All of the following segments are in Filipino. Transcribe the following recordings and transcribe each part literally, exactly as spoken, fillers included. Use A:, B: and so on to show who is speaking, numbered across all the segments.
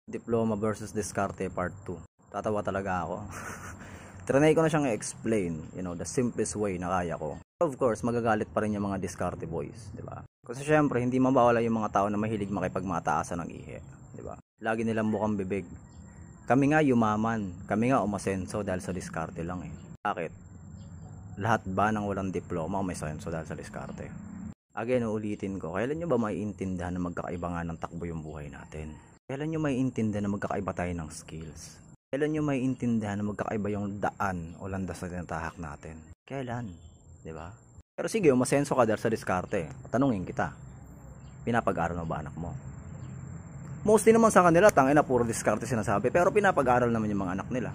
A: Diploma versus Diskarte part two. Tatawa talaga ako. Trinay ko na siyang i-explain, you know, the simplest way na kaya ko. Of course, magagalit pa rin yung mga Diskarte boys, di ba? Kasi syempre, hindi mabawala yung mga tao na mahilig makipagmataasan ng ihi, di ba? Lagi nilang bukang bibig. Kami nga yumaman, kami nga umasenso dahil sa Diskarte lang eh. Bakit? Lahat ba ng walang diploma o may senso dahil sa Diskarte? Again, uulitin ko, kailan nyo ba maiintindihan na magkakaiba nga ng takbo yung buhay natin? Kailan nyo maiintindihan na magkakaiba tayo ng skills? Kailan nyo maiintindihan na magkakaiba yung daan o landas na tinatahak natin? Kailan? Diba? Pero sige, umasenso ka dahil sa Diskarte. Tanungin kita, pinapag-aral mo ba anak mo? Mostly naman sa kanila, tangina, puro Diskarte sinasabi. Pero pinapag-aral naman yung mga anak nila.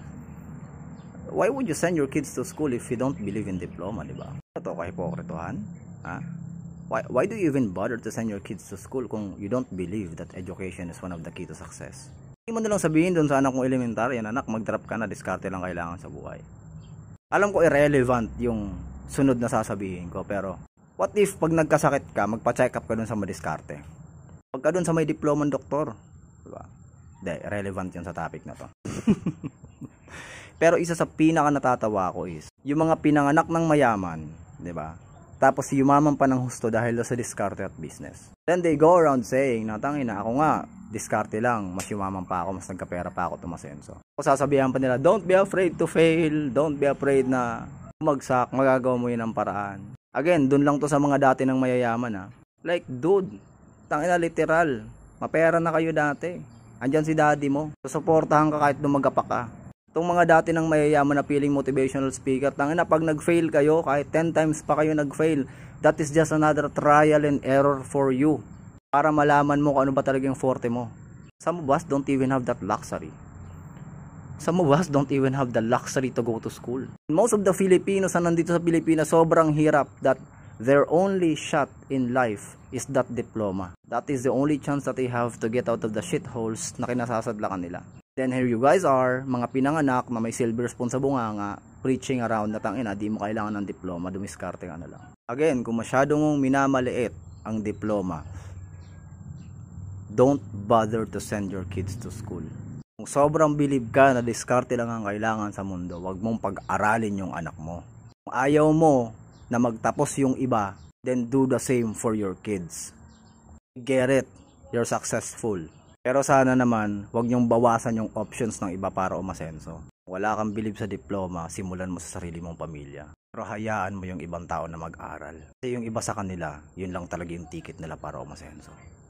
A: Why would you send your kids to school if you don't believe in diploma, diba? Ito, kahipokritohan? Ha? Why, why do you even bother to send your kids to school kung you don't believe that education is one of the key to success? Hindi mo na lang sabihin doon sa anak kong elementary, anak, mag-drop ka na, Diskarte lang kailangan sa buhay. Alam ko irrelevant yung sunod na sasabihin ko, pero what if pag nagkasakit ka, magpa-check up ka doon sa madiskarte? Pagka doon sa may diplomang doktor, diba? Hindi, relevant yun sa topic na to. Pero isa sa pinaka natatawa ko is, yung mga pinanganak ng mayaman, diba? Tapos yumaman pa ng husto dahil sa Diskarte at business. Then they go around saying, natangin na ako nga, Diskarte lang, mas yumaman pa ako, mas nagkapera pa ako, tumasenso. O sasabihan pa nila, don't be afraid to fail, don't be afraid na bumagsak, magagawa mo yun ang paraan. Again, dun lang to sa mga dati ng mayayaman ha. Like, dude, tangina literal, mapera na kayo dati. Andyan si daddy mo, susuportahan ka kahit lumagapak ka. Itong mga dati ng mayayaman na feeling motivational speaker, tangina pag nag-fail kayo, kahit ten times pa kayo nag-fail, that is just another trial and error for you. Para malaman mo kung ano ba talaga yung forte mo. Some of us don't even have that luxury. Some of us don't even have the luxury to go to school. Most of the Filipinos na nandito sa Pilipinas, sobrang hirap that their only shot in life is that diploma. That is the only chance that they have to get out of the shitholes na kinasasadlakan nila. Then here you guys are, mga pinanganak na may silver spoon sa bunganga, preaching around na tangina, di mo kailangan ng diploma, dumiskarte ka na lang. Again, kung masyado mong minamaliit ang diploma, don't bother to send your kids to school. Kung sobrang believe ka na diskarte lang ang kailangan sa mundo, wag mong pag-aralin yung anak mo. Kung ayaw mo na magtapos yung iba, then do the same for your kids. Get it, you're successful. Pero sana naman, wag niyong bawasan yung options ng iba para umasenso. Wala kang believe sa diploma, simulan mo sa sarili mong pamilya. Pero hayaan mo yung ibang tao na mag-aral. Kasi yung iba sa kanila, yun lang talaga yung ticket nila para umasenso.